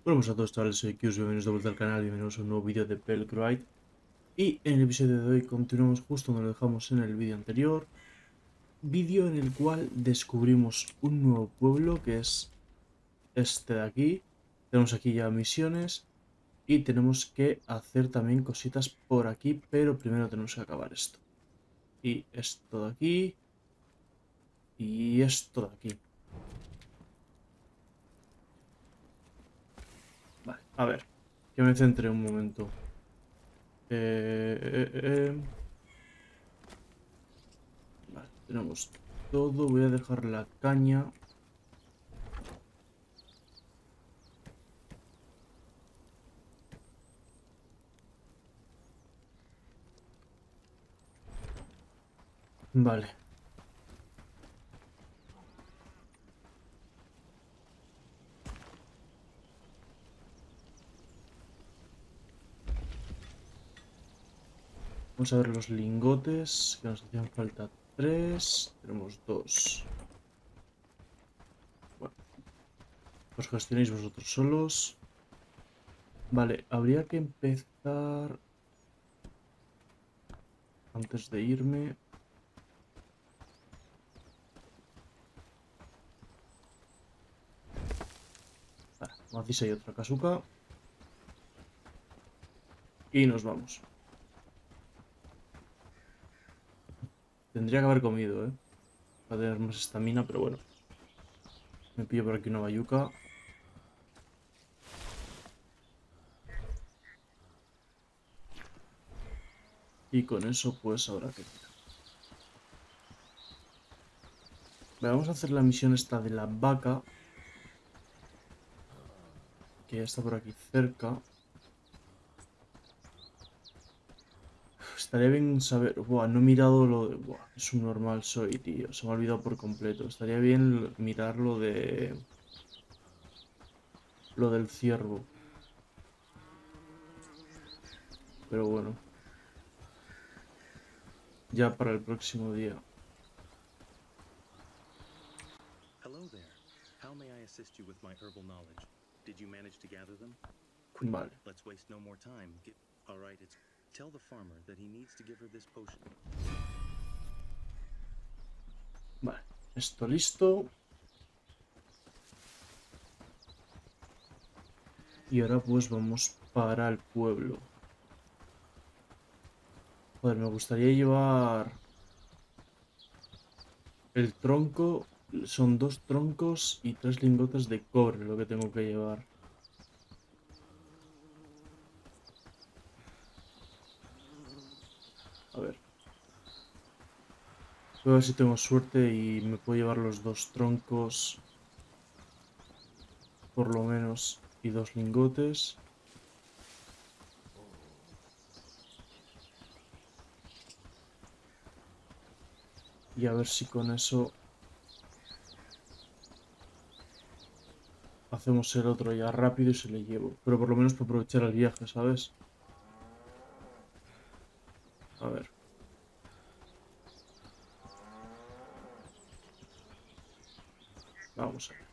Bueno, pues a todos chavales, soy Kius, bienvenidos de vuelta al canal, bienvenidos a un nuevo vídeo de Pelgrite. Y en el episodio de hoy continuamos justo donde lo dejamos en el vídeo anterior. Vídeo en el cual descubrimos un nuevo pueblo que es este de aquí. Tenemos aquí ya misiones y tenemos que hacer también cositas por aquí, pero primero tenemos que acabar esto. Y esto de aquí y esto de aquí. Vale, a ver, que me centre un momento. Eh, eh, eh, eh. Vale, tenemos todo. Voy a dejar la caña. Vale. Vamos a ver los lingotes, que nos hacían falta 3. Tenemos 2. Bueno, los gestionéis vosotros solos. Vale, habría que empezar antes de irme. Vale, Macisa y otra casuca. Y nos vamos. Tendría que haber comido, ¿eh? Para tener más estamina, pero bueno. Me pillo por aquí una bayuca. Y con eso, pues, habrá que tirar. Vale, vamos a hacer la misión esta de la vaca. Que ya está por aquí cerca. Estaría bien saber. Buah, no he mirado lo de. Buah, es un normal soy, tío. Se me ha olvidado por completo. Estaría bien mirar lo de. Lo del ciervo. Pero bueno, ya para el próximo día. Hello there. How may I assist you with my herbal knowledge? Did you manage to gather them? Quickly, Vale. let's waste no more time. All right, it's tell the farmer that he needs to give her this potion. Vale. Esto listo. Y ahora pues vamos para el pueblo. Joder, me gustaría llevar el tronco. Son 2 troncos y 3 lingotes de cobre lo que tengo que llevar. A ver. Voy a ver si tengo suerte y me puedo llevar los 2 troncos. Por lo menos. Y 2 lingotes. Y a ver si con eso hacemos el otro ya rápido y se le llevo. Pero por lo menos para aprovechar el viaje, ¿sabes? A ver. Vamos allá.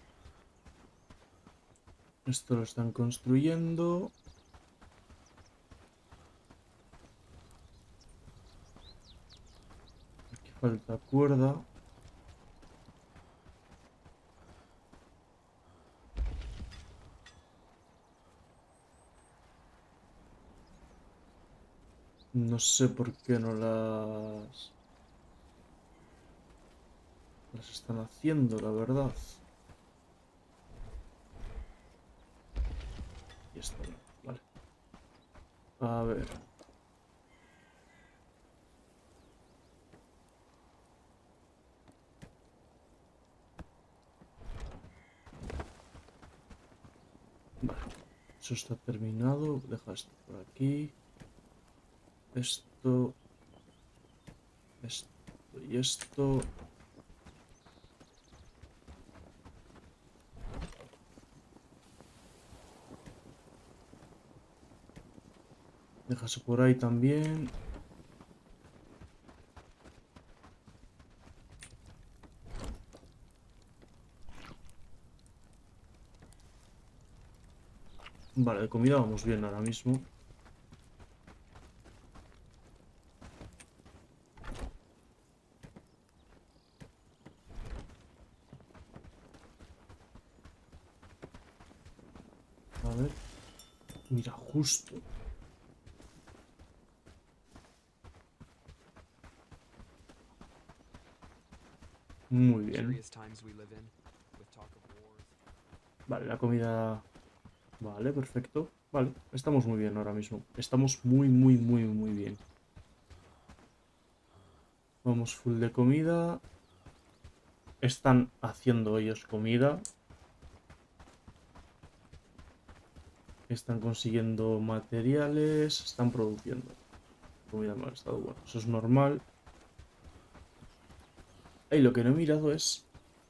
Esto lo están construyendo. Aquí falta cuerda. No sé por qué no las están haciendo, la verdad. Y esto no. Vale. A ver. Vale. Eso está terminado. Deja esto por aquí. Esto. Esto y esto. Deja eso por ahí también. Vale, de comida vamos bien ahora mismo. A ver. Mira, justo. Muy bien. Curious times we live in, with talk of wars. Vale, la comida... Vale, perfecto. Vale, estamos muy bien ahora mismo. Estamos muy bien. Vamos full de comida. Están haciendo ellos comida. Están consiguiendo materiales. Están produciendo. Comida en mal estado. Bueno, eso es normal. Y lo que no he mirado es...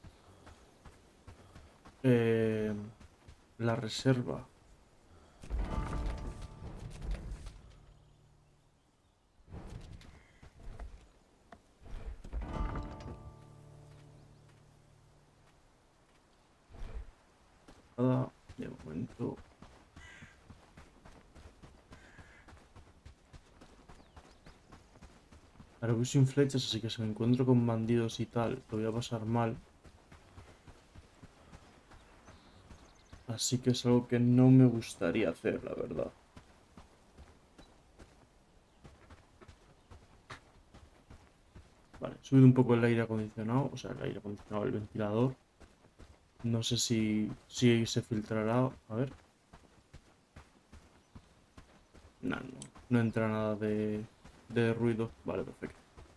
la reserva. Nada, de momento. Ahora voy sin flechas, así que si me encuentro con bandidos y tal, lo voy a pasar mal. Así que es algo que no me gustaría hacer, la verdad. Vale, he subido un poco el aire acondicionado, o sea, el aire acondicionado, el ventilador. No sé si se filtrará. A ver. No, no entra nada de ruido. Vale, perfecto.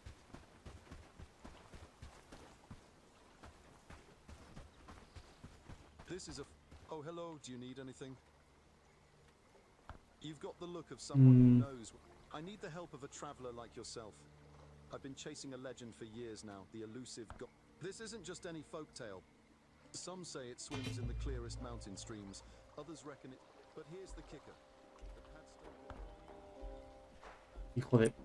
This is a. Oh, hello. Do you need anything? You've got the look of someone who knows. I need the help of a traveler like yourself. I've been chasing a legend for years now, the elusive god. This isn't just any folk tale. Some say it swims in the clearest mountain streams. Others reckon it. But here's the kicker. The Padstone. Hijo de...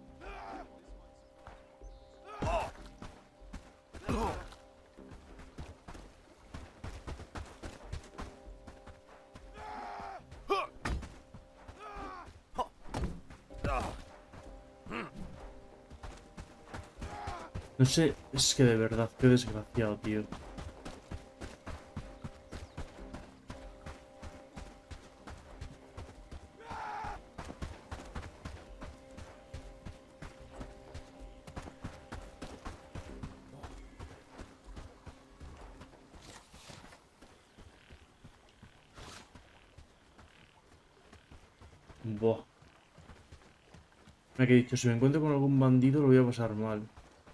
No sé, es que de verdad, qué desgraciado, tío. Buah. Me que he dicho, si me encuentro con algún bandido lo voy a pasar mal.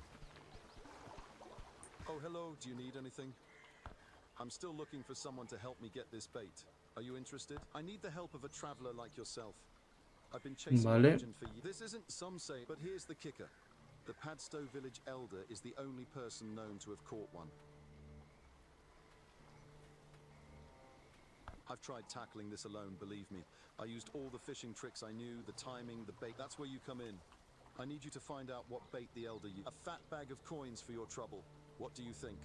Oh, hello. Do you need anything? I'm still looking for someone to help me get this bait. Are you interested? I need the help of a traveler like yourself. I've been chasing a Vale. legend for years. This isn't some say, but here's the kicker. The Padstow village elder is the only person known to have caught one. I've tried tackling this alone, believe me. I used all the fishing tricks I knew, the timing, the bait. That's where you come in. I need you to find out what bait the elder used. A fat bag of coins for your trouble. What do you think?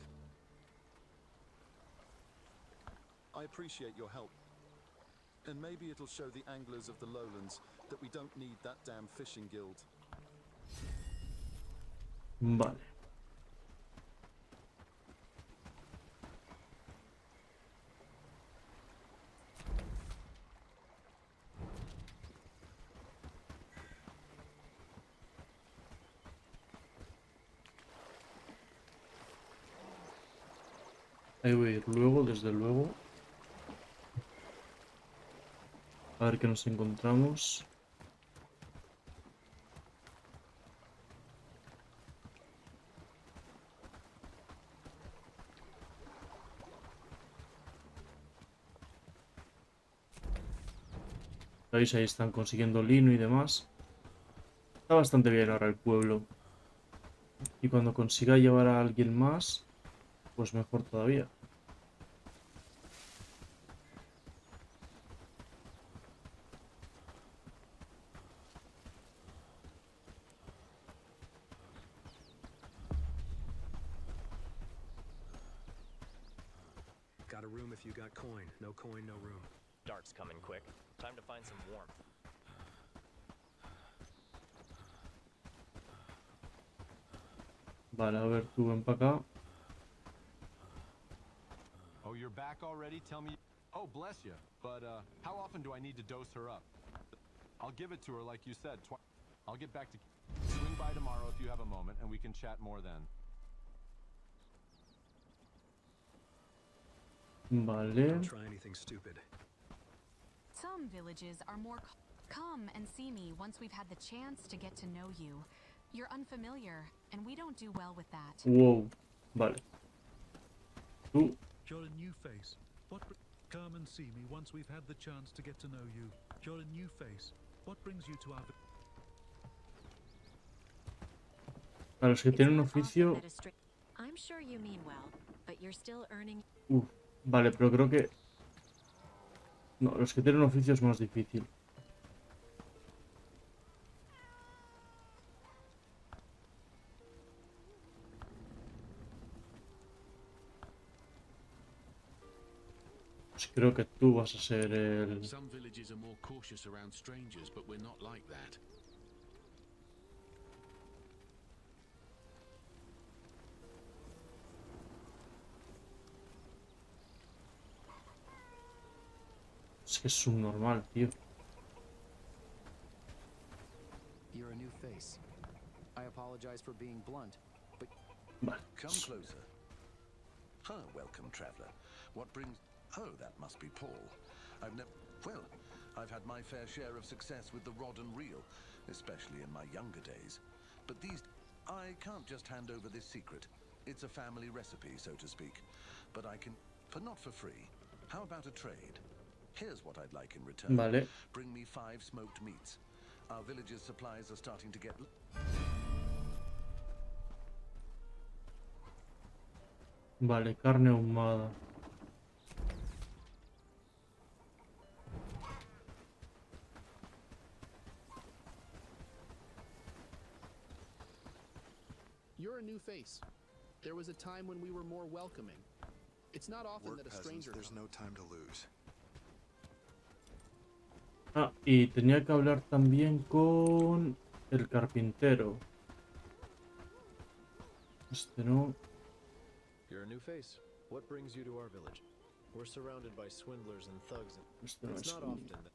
I appreciate your help. And maybe it'll show the anglers of the lowlands that we don't need that damn fishing guild. Vale. Ahí voy a ir luego, desde luego. A ver qué nos encontramos. ¿Veis? Ahí están consiguiendo lino y demás. Está bastante bien ahora el pueblo. Y cuando consiga llevar a alguien más, pues mejor todavía. Got a room if you got coin. No coin, no room. Dark is coming quick. Time to find some warmth. Vale, a ver, tú ven para acá. Oh, you're back already? Tell me. Oh, bless you. But how often do I need to dose her up? I'll give it to her like you said. I'll get back to. Swing by tomorrow if you have a moment, and we can chat more then. Vale. Don't try anything stupid. Some villages are more. Come and see me once we've had the chance to get to know you. You're unfamiliar, and we don't do well with that. Wow. Vale. Tú. You're a new face. Come and see me once we've had the chance to get to know you. You're a new face. What brings you to our... A los que tienen un oficio... I'm sure you mean well, but you're still earning... Vale, pero creo que... No, los que tienen un oficio es más difícil. Pues creo que tú vas a ser el... Some villages are more cautious around strangers, but we're not like that. Es que es un normal, tío. You're a new face. I apologize for being blunt, but Vale. Come closer. Huh, welcome, traveler. What brings... Oh, that must be Paul. I've never... Well, I've had my fair share of success with the rod and reel, especially in my younger days. But these... I can't just hand over this secret. It's a family recipe, so to speak. But I can... But not for free. How about a trade? Here's what I'd like in return. Vale. Bring me 5 smoked meats. Our village's supplies are starting to get... Vale, carne ahumada. You're a new face. There was a time when we were more welcoming. It's not often that a stranger There's no time to lose. Ah, y tenía que hablar también con el carpintero. Este no. You're a new face. What brings you to our village? We're surrounded by swindlers and thugs. Este no It's es. not often that...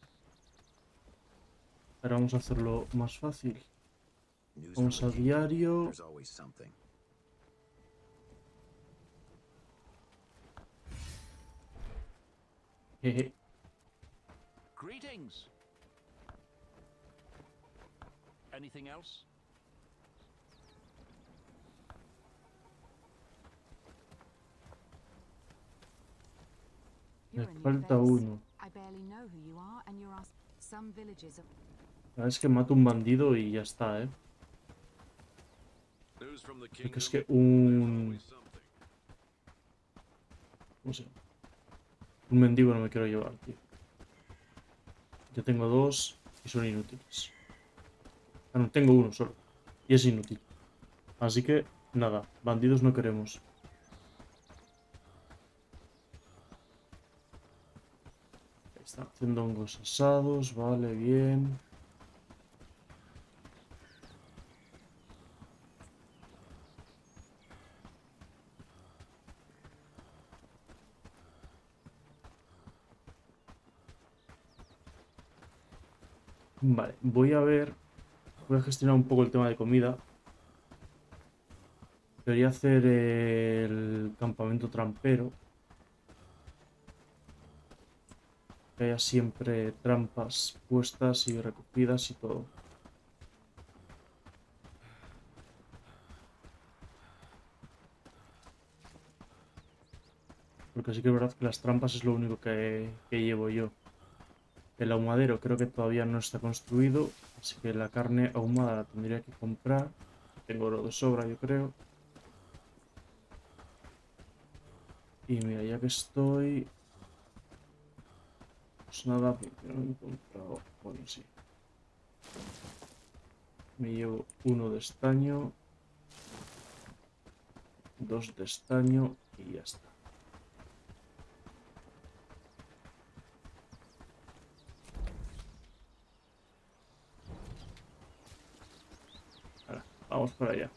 Ahora vamos a hacerlo más fácil. Vamos a diario. There's always something. Jeje. Greetings. Anything else? Me falta uno. I barely know who you are, and you're asked some villages of... La verdad es que mato un bandido y ya está, Porque es que un... ¿Cómo se llama? Un mendigo no me quiero llevar, tío. Yo tengo 2 y son inútiles. Ah, no, tengo uno solo. Y es inútil. Así que, nada, bandidos no queremos. Están haciendo hongos asados, vale, bien. Vale, voy a gestionar un poco el tema de comida. Debería hacer el campamento trampero. Que haya siempre trampas puestas y recogidas y todo. Porque sí que es verdad que las trampas es lo único que llevo yo. El ahumadero creo que todavía no está construido, así que la carne ahumada la tendría que comprar. Tengo oro de sobra, yo creo. Y mira, ya que estoy... Pues nada, no he encontrado... Bueno, sí. Me llevo 1 de estaño, 2 de estaño y ya está. Vamos para allá.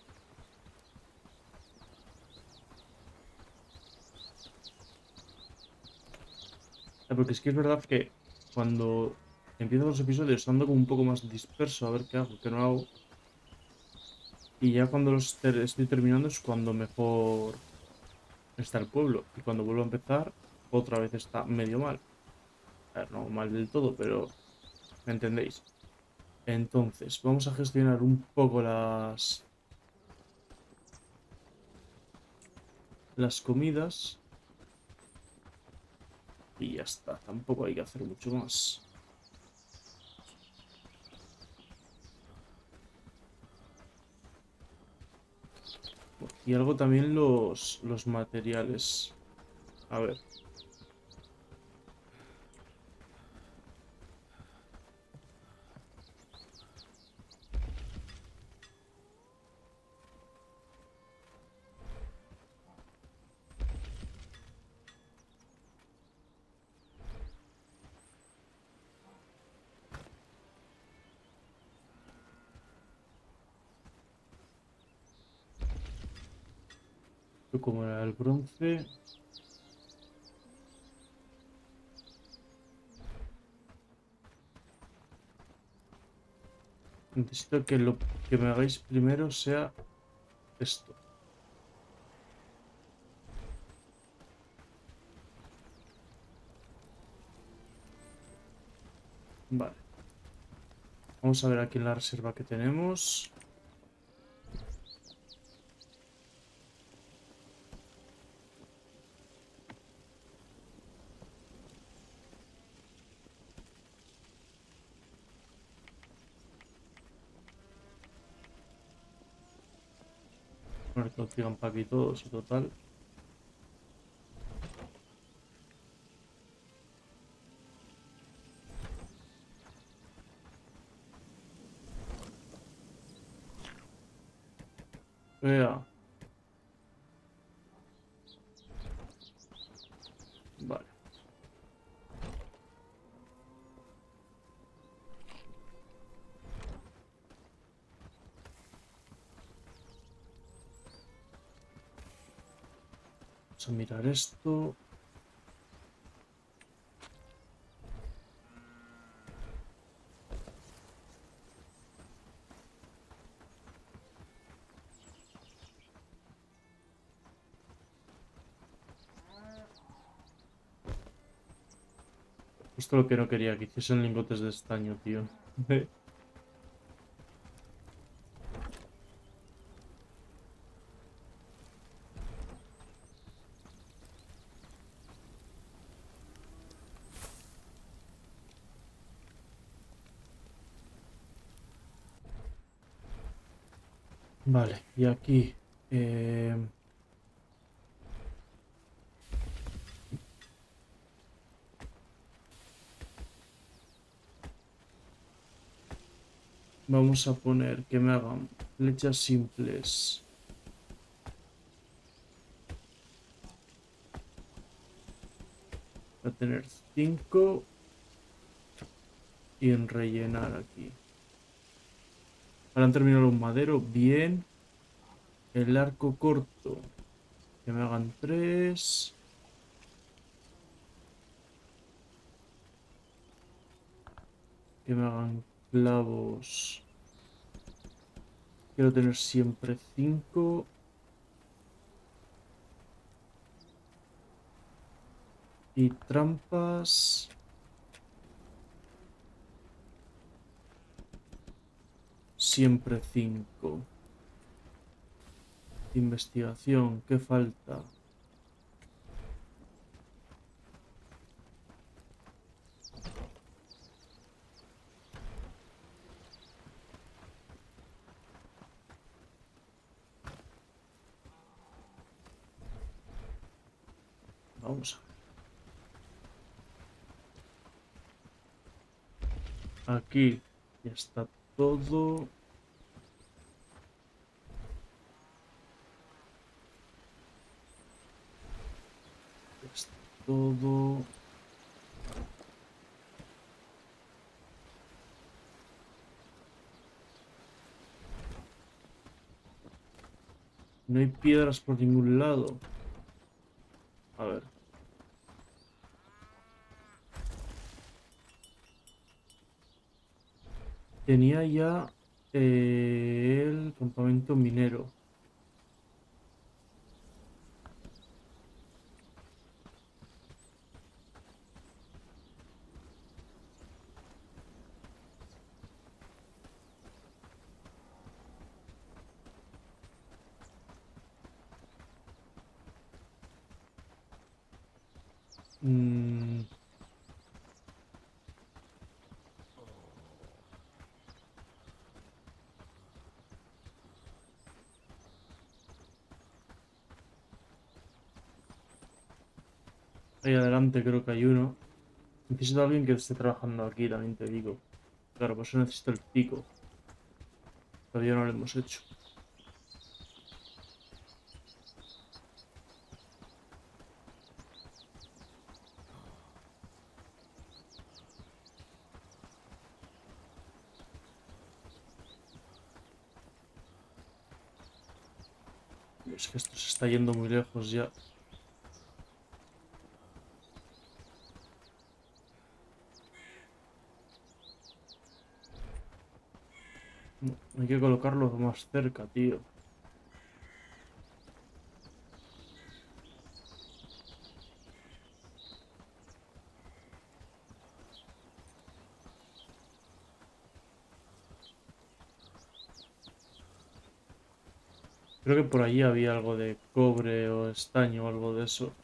Porque es que es verdad que cuando empiezo los episodios ando como un poco más disperso a ver qué hago, qué no hago. Y ya cuando los estoy terminando es cuando mejor está el pueblo. Y cuando vuelvo a empezar, otra vez está medio mal. A ver, no mal del todo, pero ¿me entendéis? Entonces, vamos a gestionar un poco las comidas. Y ya está, tampoco hay que hacer mucho más. Y algo también los materiales. A ver. Como era el bronce. Necesito que lo que me hagáis primero sea esto. Vale. Vamos a ver aquí en la reserva que tenemos. Bueno, que nos digan para aquí todos y total. Vea. Vale. Vamos a mirar esto. Esto es lo que no quería, que hiciesen lingotes de estaño, tío. Vale, y aquí vamos a poner que me hagan flechas simples. Voy a tener 5 y en rellenar aquí. Ahora han terminado los maderos, bien. El arco corto, que me hagan 3. Que me hagan clavos. Quiero tener siempre 5. Y trampas. Siempre 5. Investigación, ¿qué falta? Vamos a ver. Aquí ya está todo. Ya está todo. No hay piedras por ningún lado. A ver. Tenía ya el campamento minero. Ahí adelante creo que hay uno. Necesito a alguien que esté trabajando aquí, también te digo. Claro, por eso necesito el pico. Todavía no lo hemos hecho. Es que esto se está yendo muy lejos ya. No, hay que colocarlo más cerca, tío. Creo que por allí había algo de cobre o estaño o algo de eso.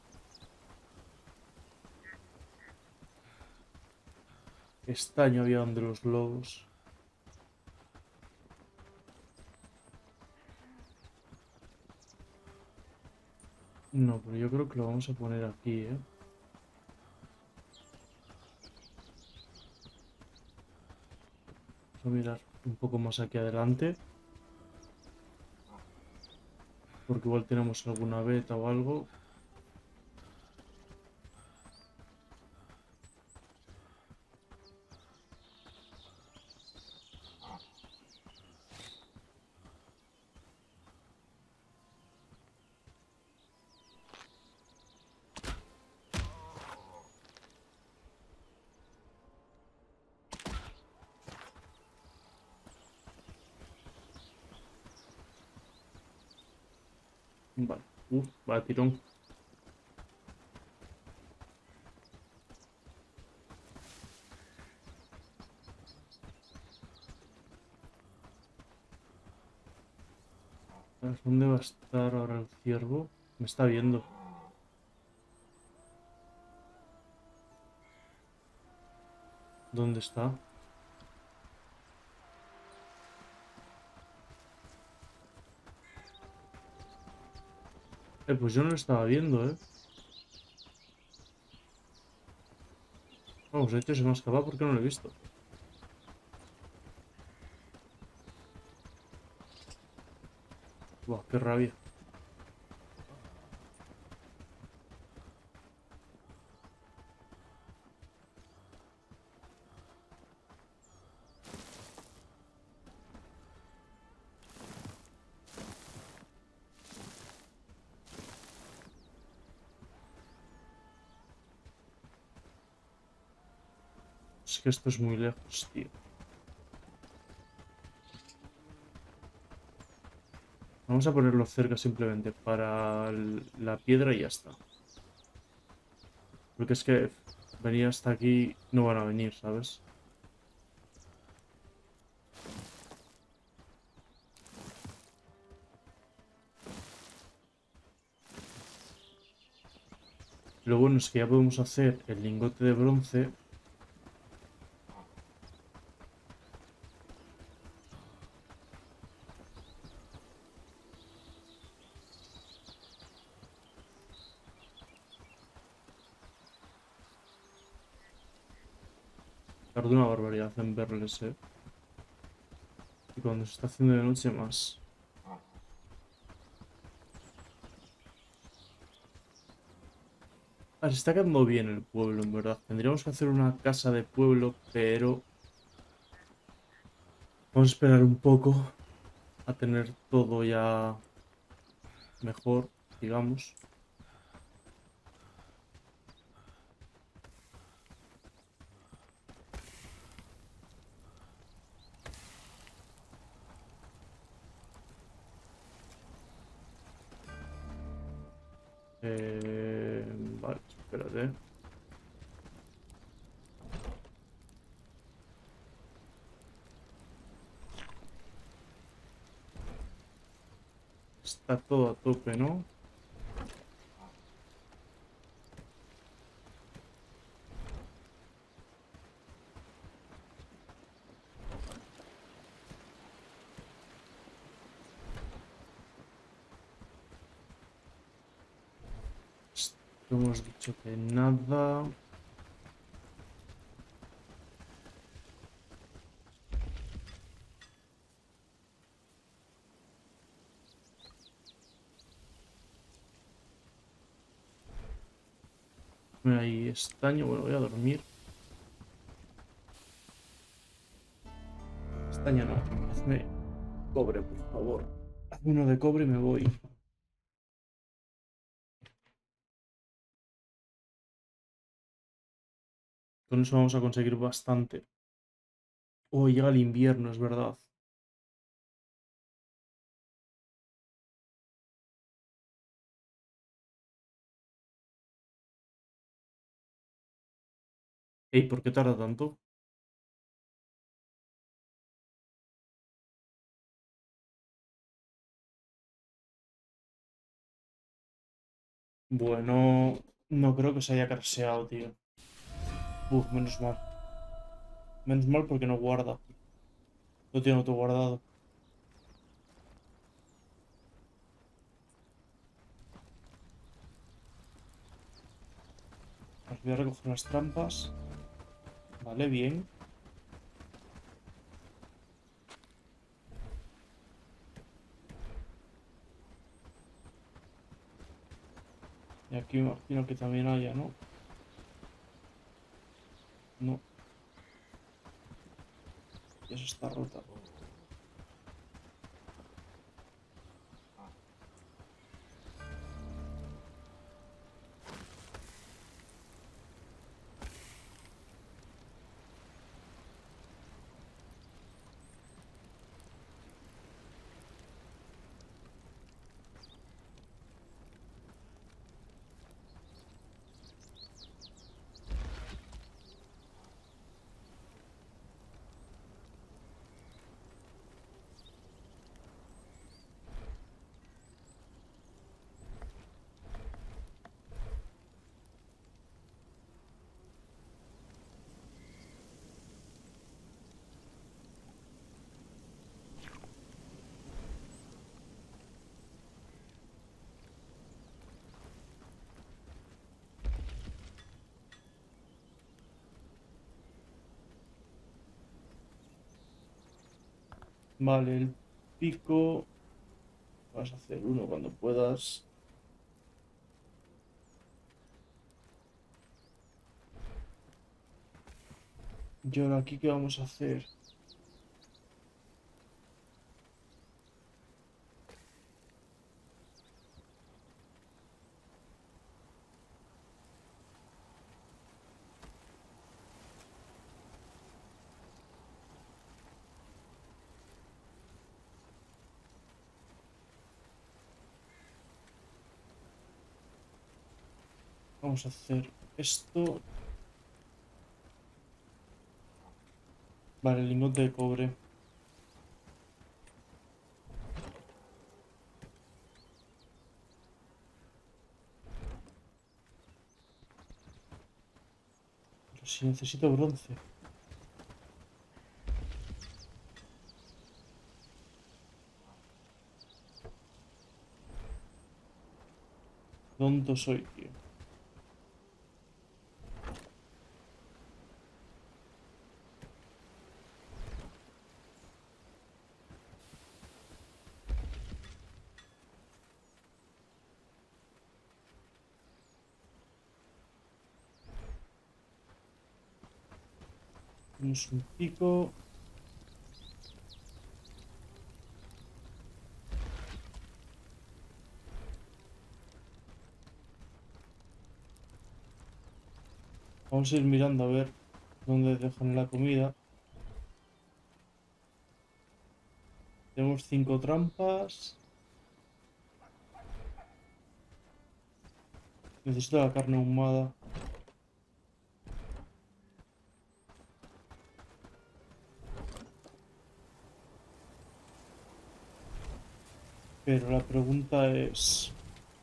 Estaño había donde los lobos. No, pero yo creo que lo vamos a poner aquí, ¿eh? Vamos a mirar un poco más aquí adelante. Porque igual tenemos alguna beta o algo. Vale. Va tirón. ¿Dónde va a estar ahora el ciervo? Me está viendo. ¿Dónde está? Pues yo no lo estaba viendo, ¿eh? Vamos, de hecho se me ha escapado porque no lo he visto. Buah, qué rabia. Es que esto es muy lejos, tío. Vamos a ponerlo cerca simplemente para la piedra y ya está. Porque es que venir hasta aquí no van a venir, ¿sabes? Lo bueno es que ya podemos hacer el lingote de bronce. Tarda una barbaridad en verles, ¿eh? Y cuando se está haciendo de noche más. Se está quedando bien el pueblo, en verdad. Tendríamos que hacer una casa de pueblo, pero... Vamos a esperar un poco a tener todo ya mejor, digamos. Vale, espérate. Está todo a tope, ¿no? Hemos dicho que nada. Ahí estaño. Bueno, voy a dormir. Estaño no. Hazme cobre, por favor. Hazme uno de cobre y me voy. Con eso vamos a conseguir bastante. Oh, llega el invierno, es verdad. Ey, ¿por qué tarda tanto? Bueno, no creo que se haya crasheado, tío. Uf, menos mal. Menos mal porque no guarda. Lo tiene autoguardado. Os voy a recoger las trampas. Vale, bien. Y aquí me imagino que también haya, ¿no? No. Y eso está rota. Vale, el pico. Vas a hacer uno cuando puedas. Y ahora aquí, ¿qué vamos a hacer? Vamos a hacer esto. Vale, lingote de cobre. Pero si necesito bronce. Tonto soy, tío. Tenemos un pico. Vamos a ir mirando a ver dónde dejan la comida. Tenemos 5 trampas. Necesito la carne ahumada. Pero la pregunta es...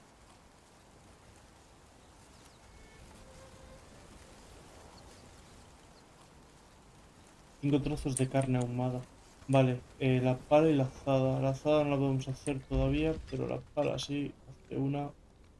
5 trozos de carne ahumada. Vale, la pala y la azada. La azada no la podemos hacer todavía, pero la pala sí. Hace una...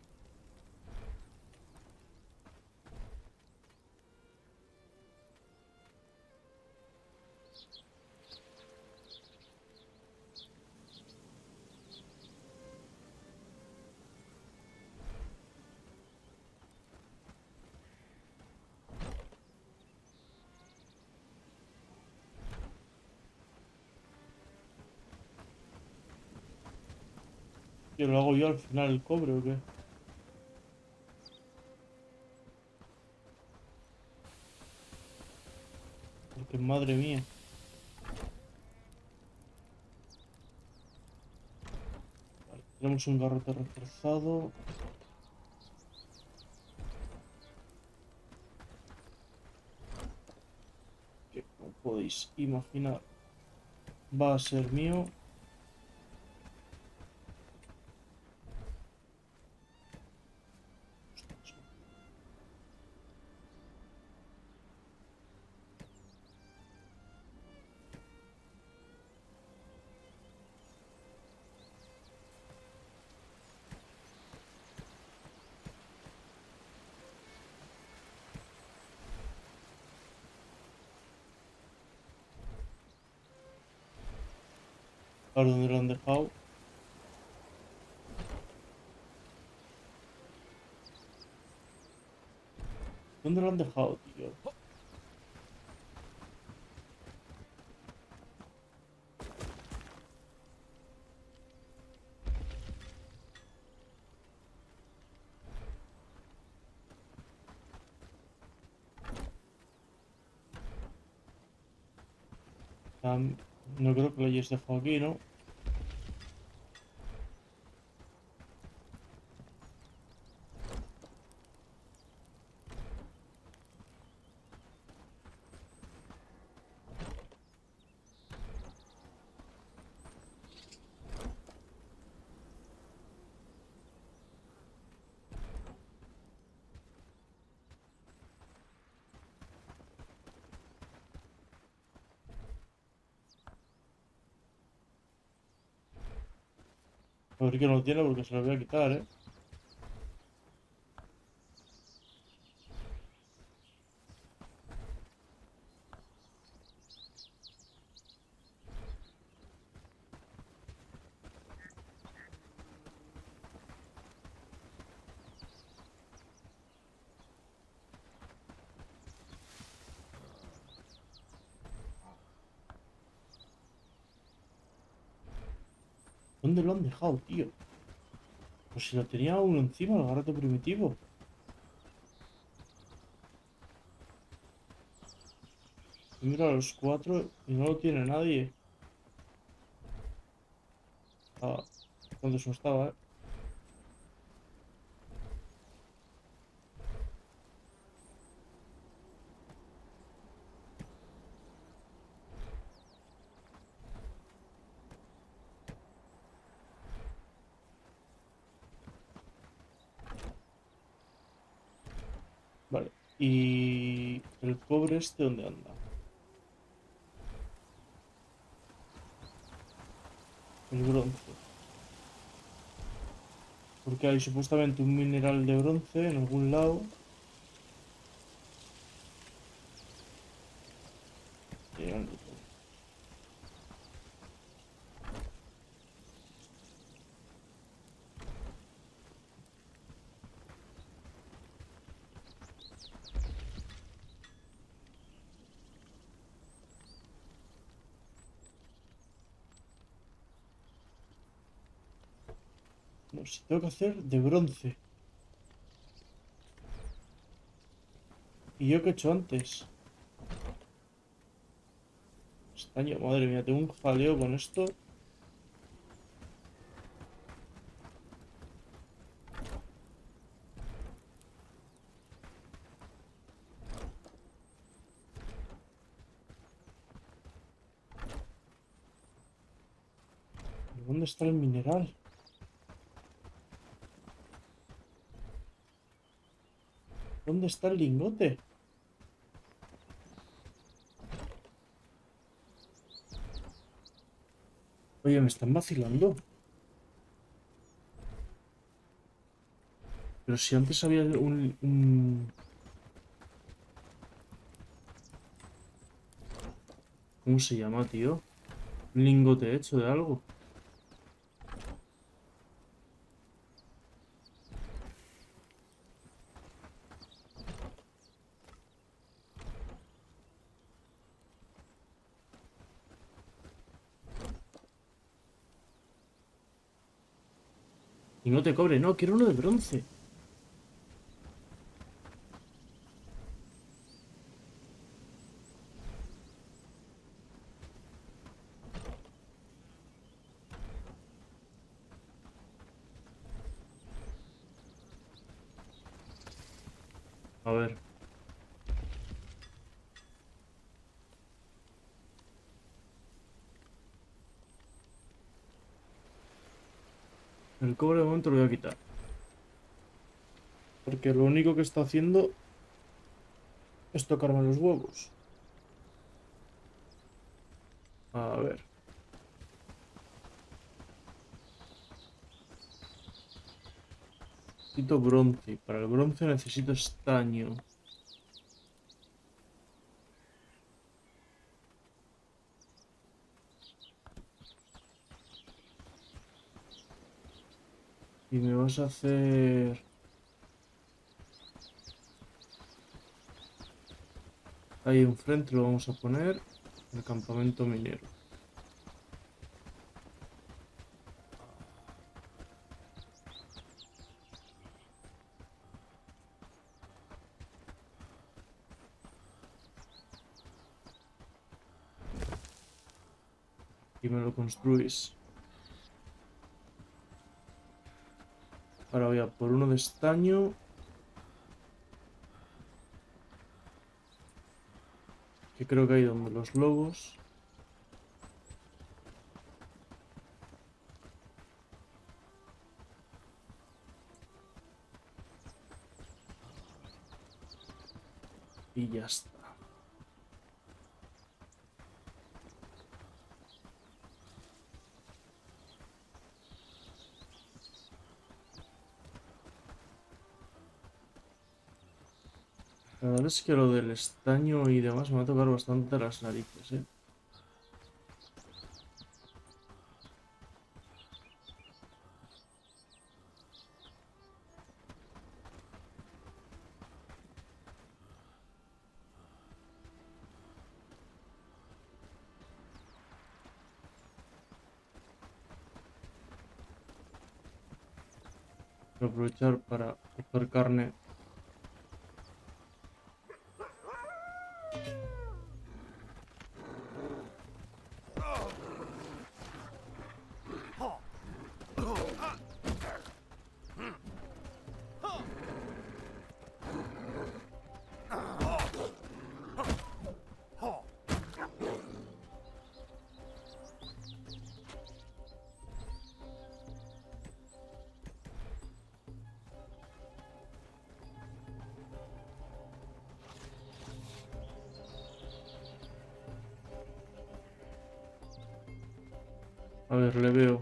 ¿Yo lo hago yo al final el cobre o qué? Porque madre mía. Vale, tenemos un garrote reforzado. Que como podéis imaginar va a ser mío. Ahora dónde lo han dejado. ¿Dónde lo han dejado, tío? No creo que lo hayáis dejado aquí, ¿no? A ver quién lo tiene porque se lo voy a quitar, ¿eh? ¿Dónde lo han dejado, tío? Pues si lo tenía uno encima, el garrote primitivo. Mira a los 4 y no lo tiene nadie. Ah, ¿dónde eso estaba, eh? Vale. ¿Y el cobre este dónde anda? El bronce. Porque hay supuestamente un mineral de bronce en algún lado. No sé, tengo que hacer de bronce. ¿Y yo qué he hecho antes? Estaño, madre mía, tengo un jaleo con esto. ¿Dónde está el mineral? ¿Dónde está el lingote? Oye, me están vacilando. Pero si antes había un... ¿Cómo se llama, tío? Un lingote hecho de algo. Lingote de cobre, no, quiero uno de bronce. A ver. El cobre de momento lo voy a quitar. Porque lo único que está haciendo es tocarme los huevos. A ver. Necesito bronce. Y para el bronce necesito estaño. Y me vas a hacer... Ahí enfrente lo vamos a poner el campamento minero. Y me lo construís. Ahora voy a por uno de estaño. Que creo que hay donde los lobos. Y ya está. La verdad es que lo del estaño y demás me va a tocar bastante las narices, ¿eh? Voy a aprovechar para coger carne. A ver, le veo.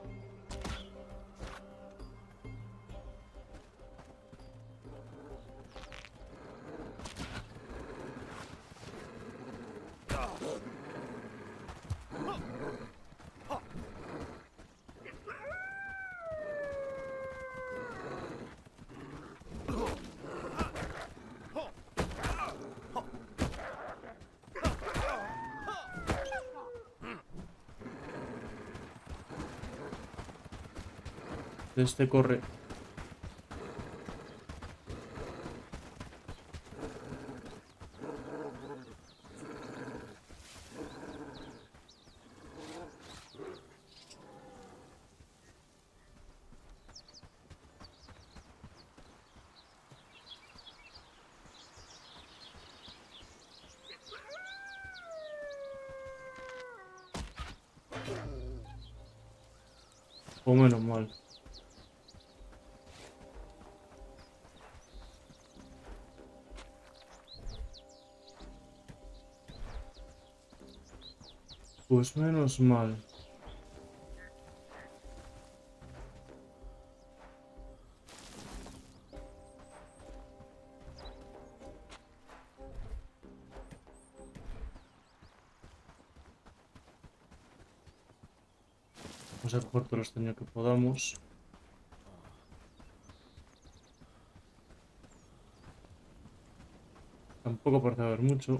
Este corre. O menos mal. Pues menos mal. Vamos a coger todo el estaño que podamos. Tampoco parece haber mucho.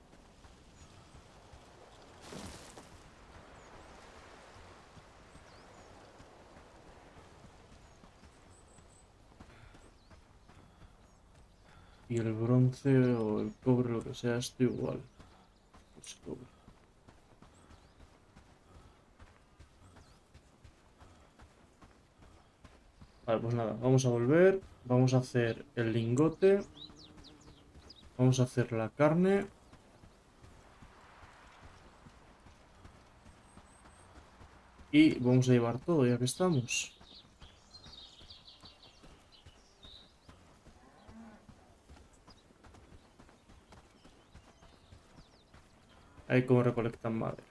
Y el bronce o el cobre, lo que sea, esto igual. Pues cobre. Vale, pues nada, vamos a volver. Vamos a hacer el lingote. Vamos a hacer la carne. Y vamos a llevar todo, ya que estamos. Ahí como recolectan madera.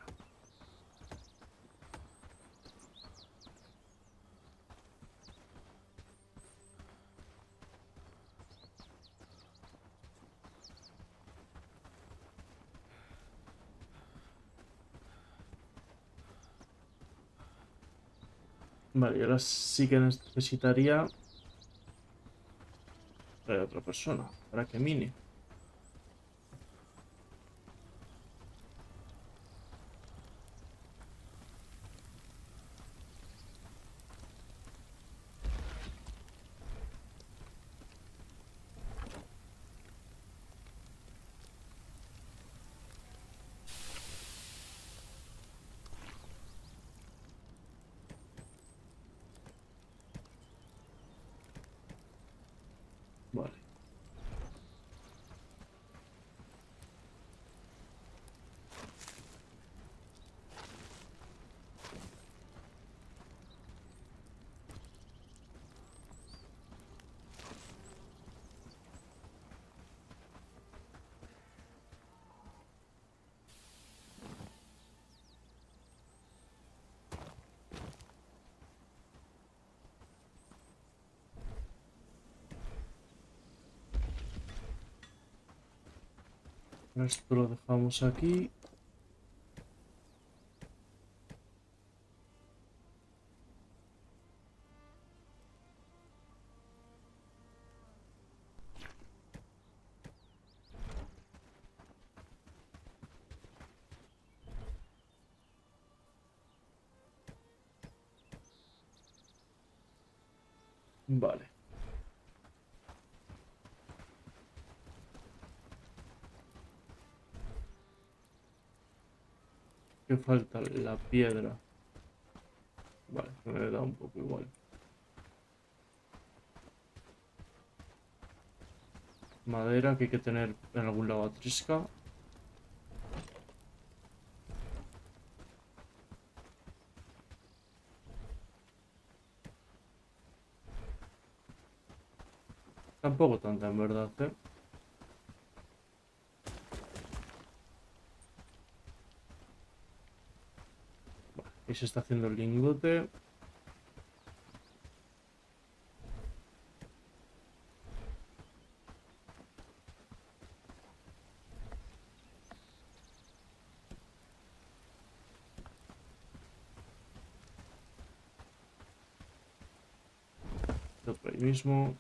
Vale, y ahora sí que necesitaría traer a otra persona para que mine. Vale. Esto lo dejamos aquí. Vale. ¿Qué falta? La piedra. Vale, me da un poco igual. Madera que hay que tener en algún lado atrisca. Tampoco tanta en verdad, ¿eh? Vale, ahí se está haciendo el lingote. Esto por ahí mismo.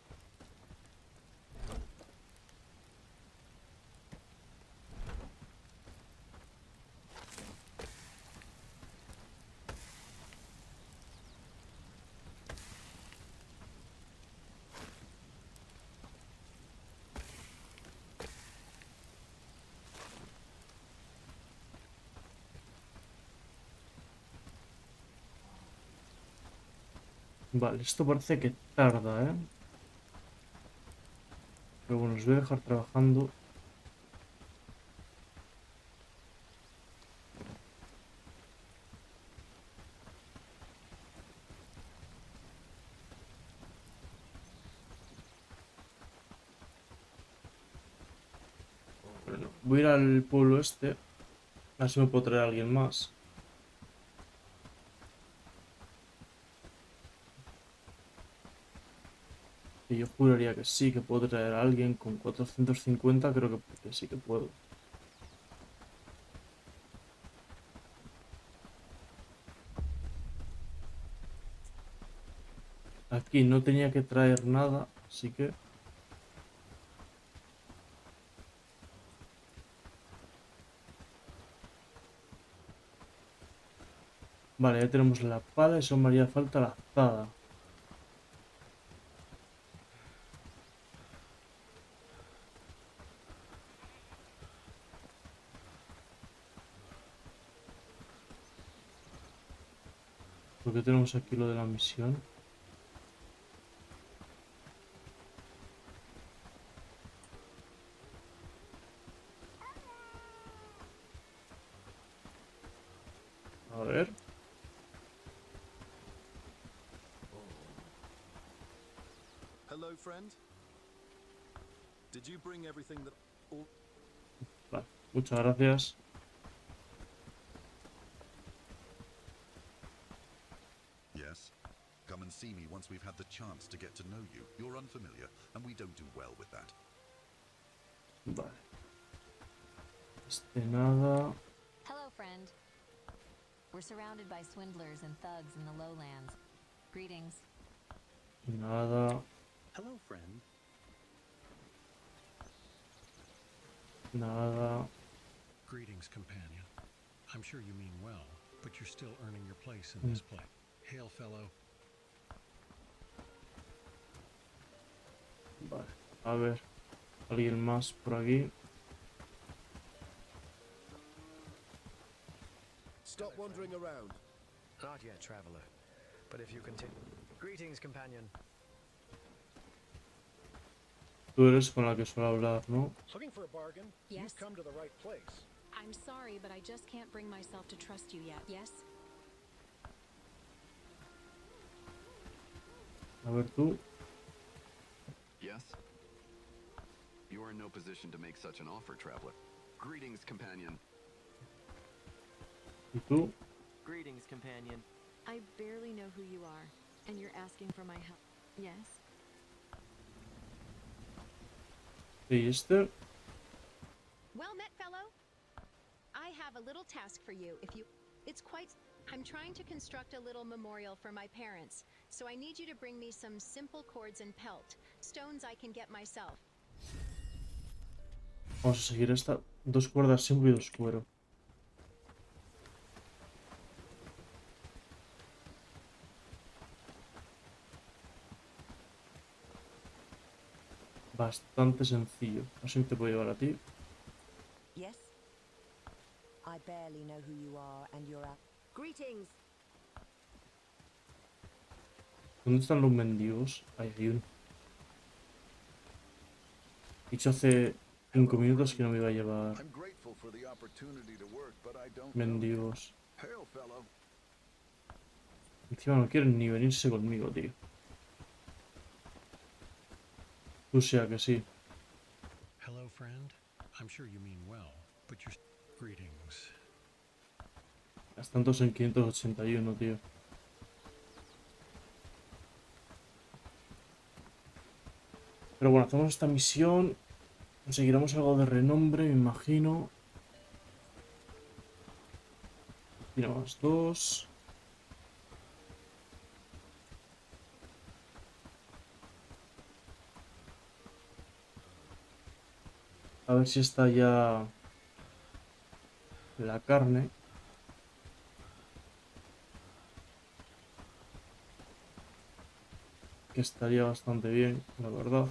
Vale, esto parece que tarda, ¿eh? Pero bueno, os voy a dejar trabajando. voy a ir al pueblo este. A ver si me puedo traer a alguien más. Y yo juraría que sí, que puedo traer a alguien con 450, creo que sí que puedo. Aquí no tenía que traer nada, así que... Vale, ya tenemos la pala y solo me haría falta la azada. Porque tenemos aquí lo de la misión. A ver. Hello, friend. Did you bring everything that all... Vale, muchas gracias. Yes. Come and see me once we've had the chance to get to know you. You're unfamiliar, and we don't do well with that. Vale. Nada. Hello, friend. We're surrounded by swindlers and thugs in the lowlands. Greetings. Nada. Hello, friend. Nada. Greetings, companion. I'm sure you mean well, but you're still earning your place in this place. Hail, fellow. Vale. A ver. ¿Alguien más por aquí? Stop wandering around. Not yet, traveler. But if you continue... Greetings, companion. Tú eres con la que suelo hablar, ¿no? Looking for a bargain? Yes. You've come to the right place. I'm sorry, but I just can't bring myself to trust you yet. Yes? A ver tú. Yes? You are in no position to make such an offer, traveler. Greetings, companion. ¿Y tú? Greetings, companion. I barely know who you are, and you're asking for my help. Yes? ¿Y este? Well met, fellow. I have a little task for you. It's quite... I'm trying to construct a little memorial for my parents, so I need you to bring me some simple cords and pelt, stones I can get myself. Vamos a seguir esta. 2 cuerdas simple y 2 cuero. Bastante sencillo. Así te puedo llevar a ti. Yes. I barely know who you are and you're out. Greetings. ¿Dónde están los mendigos? Ahí hay uno. Dicho hace 5 minutos que no me iba a llevar mendigos. Encima no quieren ni venirse conmigo, tío. Tú sea que sí. Hello, friend. I'm sure you mean well, but you're... Greetings. Están todos en 581, tío. Pero bueno, hacemos esta misión. Conseguiremos algo de renombre, me imagino. Mira, más 2. A ver si está ya la carne. Que estaría bastante bien, la verdad.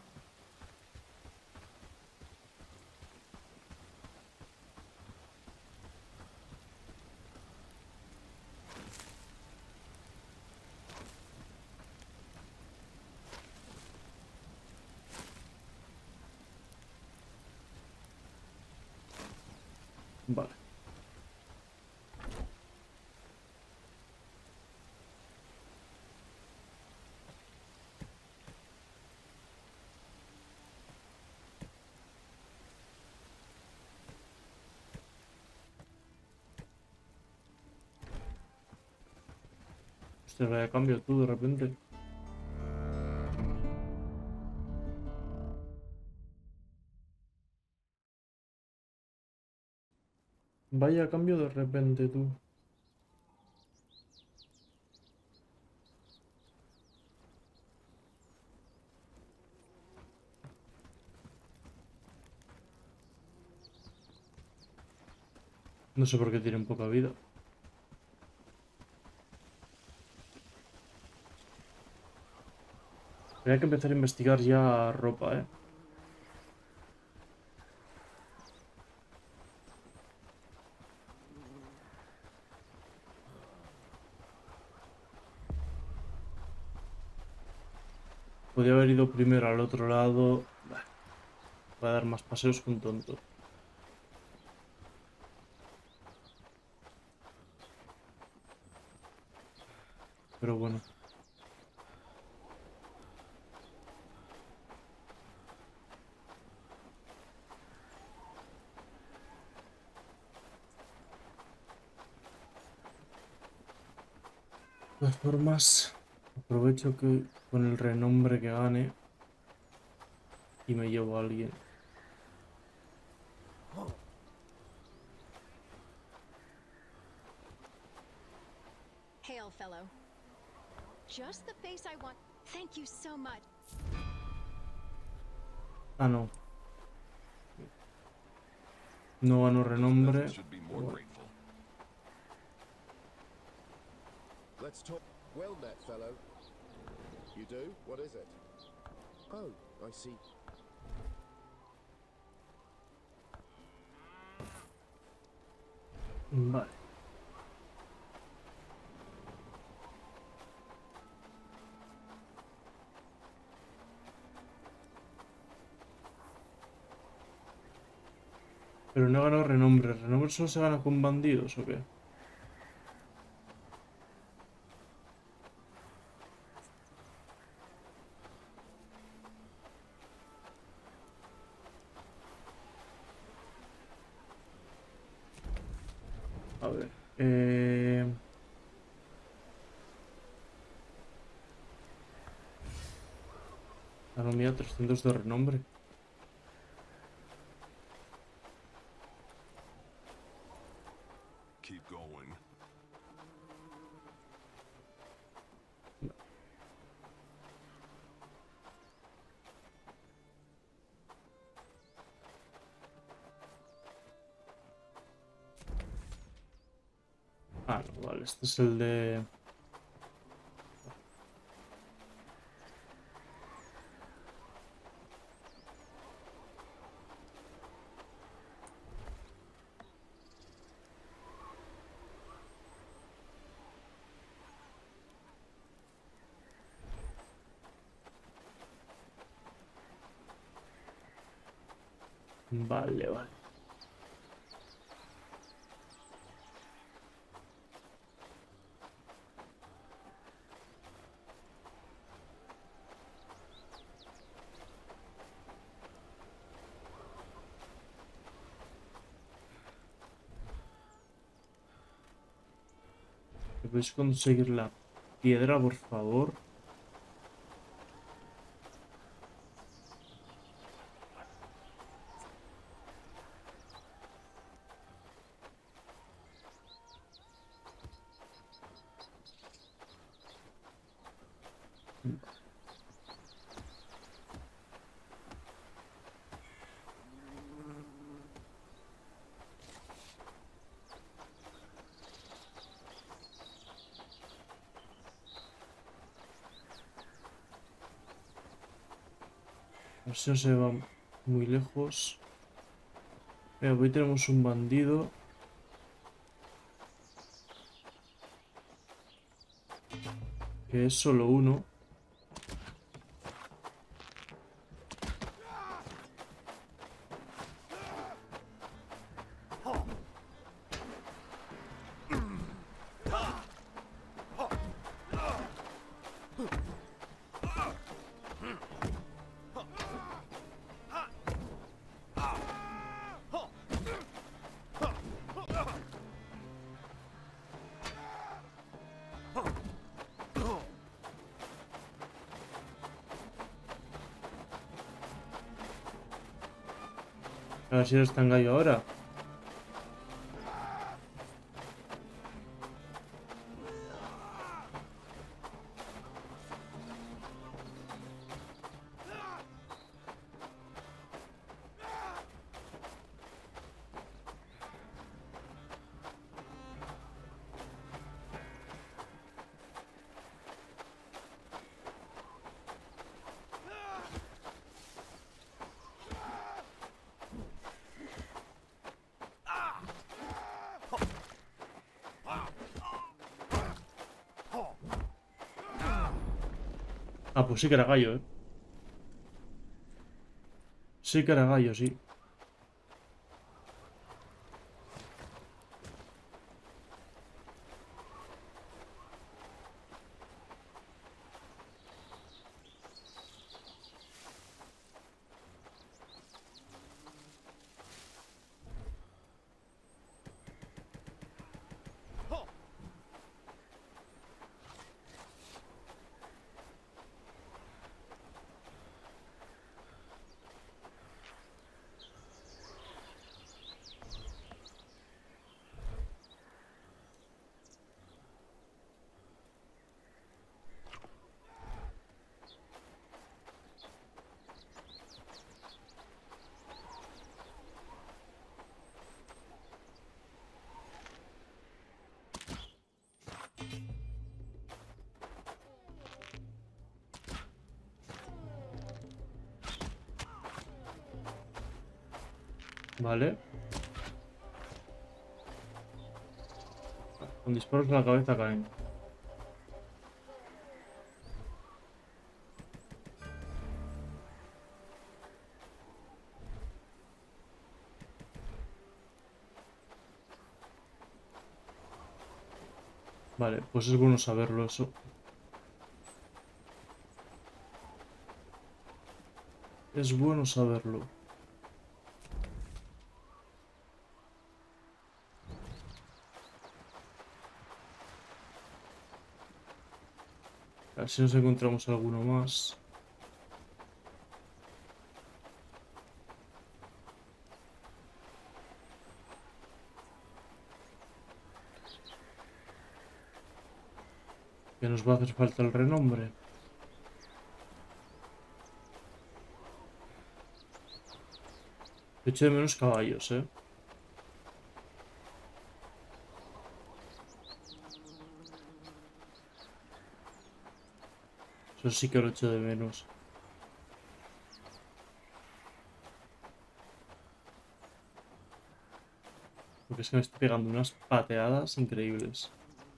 Vale. Hostia, vaya cambio tú de repente. Vaya cambio de repente tú. No sé por qué tienen poca vida. Habría que empezar a investigar ya ropa, ¿eh? Podría haber ido primero al otro lado. Bah, voy a dar más paseos que un tonto. Pero bueno. De todas formas, aprovecho que con el renombre que gane y me llevo a alguien. Hail, fellow. Just the face I want. Thank you so much. Ah, no. No ganó renombre. Bueno. Let's talk. Well met, fellow. You do? What is it? Oh, I see. Vale. Pero no ganó renombre. ¿Renombre solo se gana con bandidos o qué? A ver. Ganó mía 300 de renombre. Keep going. Ah, no, vale, este es el de... Vale, vale. ¿Me podéis conseguir la piedra, por favor? A ver si no se va muy lejos. Mira, hoy tenemos un bandido. Que es solo uno. ver si eres tan gallo ahora. Ah, pues sí que era gallo, ¿eh? Sí que era gallo, sí. Vale. Con disparos en la cabeza caen. Vale, pues es bueno saberlo eso. Es bueno saberlo. A ver si nos encontramos alguno más. Que nos va a hacer falta el renombre. Echo de menos caballos, ¿eh? Eso sí que lo echo de menos. Porque es que me estoy pegando unas pateadas increíbles.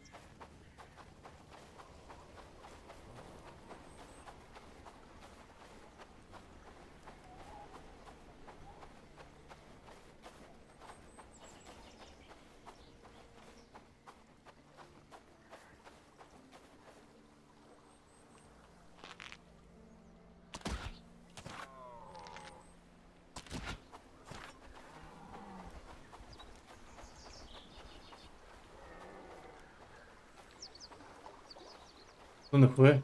¿Dónde fue?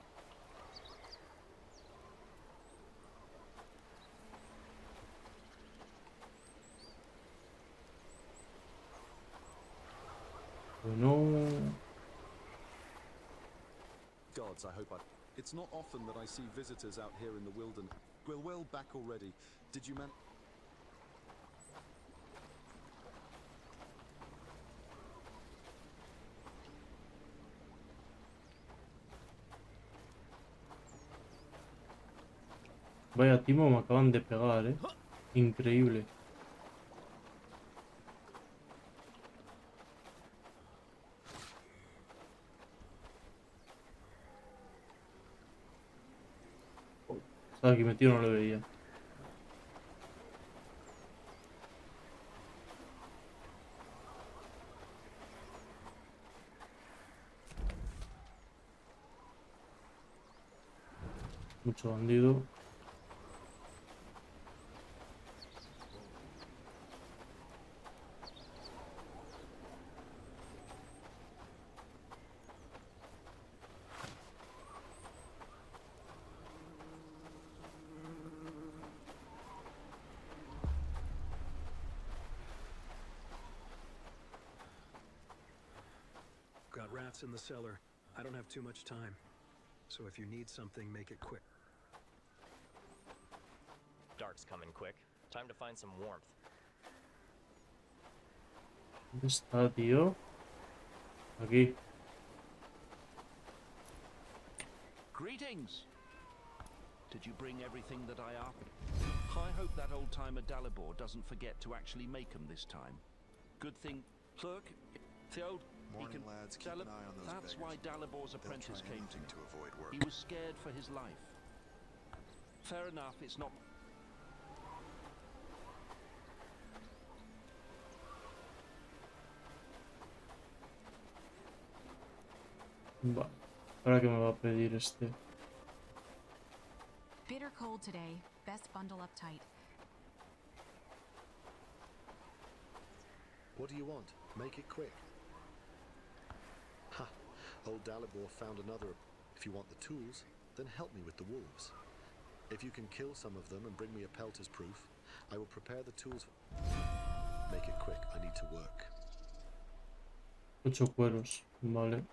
Bueno... Gods, I hope I... It's not often that I see visitors out here in the wilderness. Well back already. Did you man... Vaya timo me acaban de pegar, ¿eh? Increíble. Estaba aquí metido, no lo veía. Mucho bandido. rats in the cellar. I don't have too much time. So if you need something, make it quick. Dark's coming quick. Time to find some warmth. ¿Dónde está, tío? Aquí. Greetings! Did you bring everything that I asked? I hope that old-timer Dalibor doesn't forget to actually make them this time. Good thing... Look, the old... Morning, lads. Keep an eye on those That's why beggars. Dalibor's They'll apprentice try came to anything me. to avoid work. He was scared for his life. Fair enough, it's not... Va. ¿Ahora qué me va a pedir este? Bitter cold today. Best bundle up tight. What do you want? Make it quick. Ha! Old Dalibor found another. If you want the tools, then help me with the wolves. If you can kill some of them and bring me a pelt as proof, I will prepare the tools. Make it quick. I need to work. 8 cueros. Vale.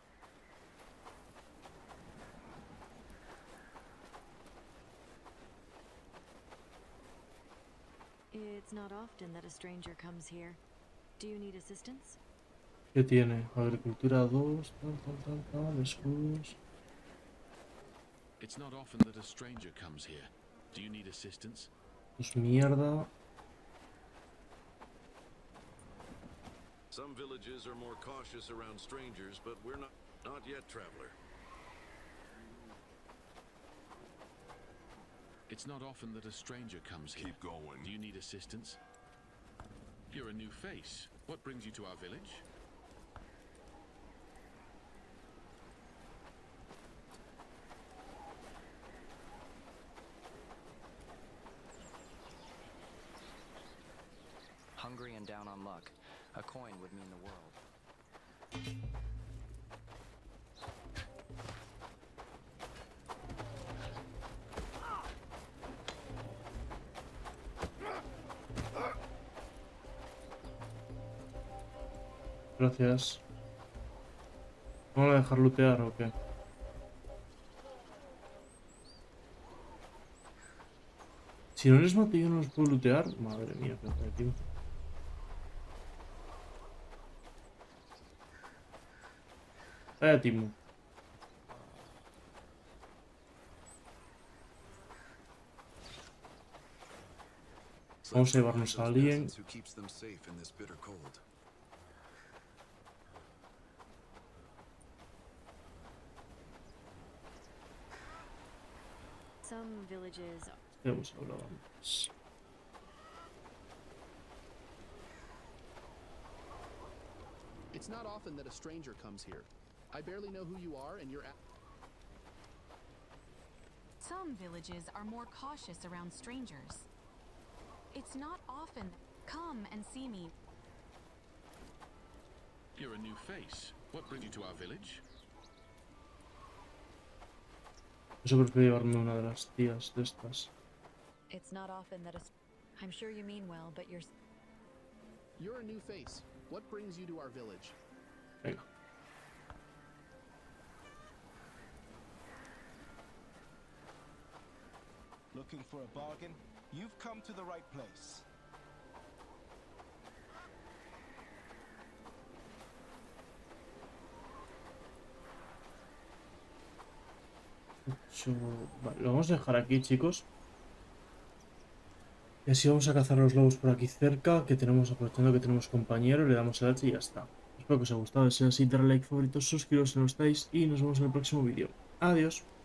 It's not often that a stranger comes here. Do you need assistance? ¿Qué tiene? Agricultura 2, tal, escudos. It's not often that a stranger comes here. Do you need assistance? Pues mierda. Some villages are more cautious around strangers, but we're not yet, traveler. It's not often that a stranger comes here. Keep going. Do you need assistance? You're a new face. What brings you to our village? Hungry and down on luck. A coin would mean the world. Gracias. ¿Vamos a dejar lootear o qué? Si no les mato yo no los puedo lootear. Madre mía, qué tío. Vaya timo. Vamos a llevarnos a alguien. Who keeps them safe in this bitter cold? Some villages. Ya hemos hablado antes. It's not often that a stranger comes here. I barely know who you are, and you're... Some villages are more cautious around strangers. It's not often. Come and see me. You're a new face. What brings you to our village? Yo prefiero llevarme una de las tías de estas. It's not often that a... I'm sure you mean well, but you're... You're a new face. What brings you to our village? Venga. Looking for a bargain? You've come to the right place. Vale, lo vamos a dejar aquí, chicos. Y así vamos a cazar los lobos por aquí cerca, que tenemos, aprovechando que tenemos compañero, le damos el hacha y ya está. Espero que os haya gustado, si es así, darle like, favoritos, suscribiros si no estáis y nos vemos en el próximo vídeo. Adiós.